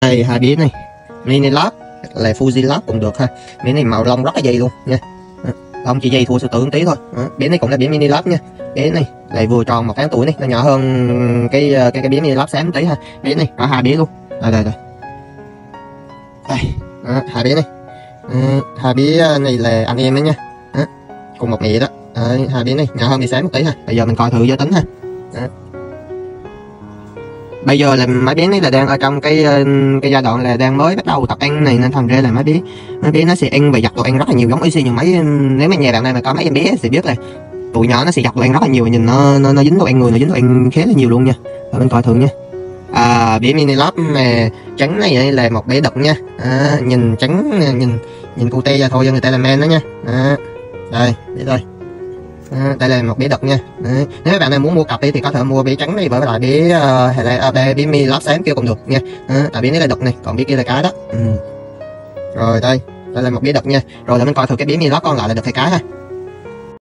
đây hai bé này mini lab là Fuji lab cũng được ha. Bé này màu lông rất là dày luôn nha, lông chỉ dày thua sư tử một tí thôi. Bé này cũng là bé mini lab nha. Bé này lại vừa tròn 1 tháng tuổi này, nó nhỏ hơn cái bé mini lab sáng một tí ha. Bé này có hai bé luôn, đây hai bé này. Hai bé này là anh em đấy nha, cùng một mẹ đó. Hai bé này nhỏ hơn bé sáng một tí ha. Bây giờ mình coi thử giới tính ha. Bây giờ là mấy bé này là đang ở trong cái giai đoạn là đang mới bắt đầu tập ăn này, nên thành ra là mấy bé nó sẽ ăn và giặt đồ ăn rất là nhiều, giống y như mấy, nếu mà nhà bạn này mà có mấy em bé sẽ biết là tụi nhỏ nó sẽ giặt đồ ăn rất là nhiều, nhìn nó dính đồ ăn người, nó dính đồ ăn khá là nhiều luôn nha. Rồi mình coi thử nha. Bé mini lab mà trắng này là một bé đực nha. Nhìn trắng, nhìn cute ra thôi, cho người ta làm men đó nha. Đây để đây. Đây là một bé đực nha. Nếu các bạn này muốn mua cặp đi thì có thể mua bé trắng này với lại bé mini lab xám kia cũng được nha. Tại bé này là đực này, còn bé kia là cái đó. Rồi đây là một bé đực nha. Rồi để mình coi thử cái bé mini lab con lại là đực hay cái ha.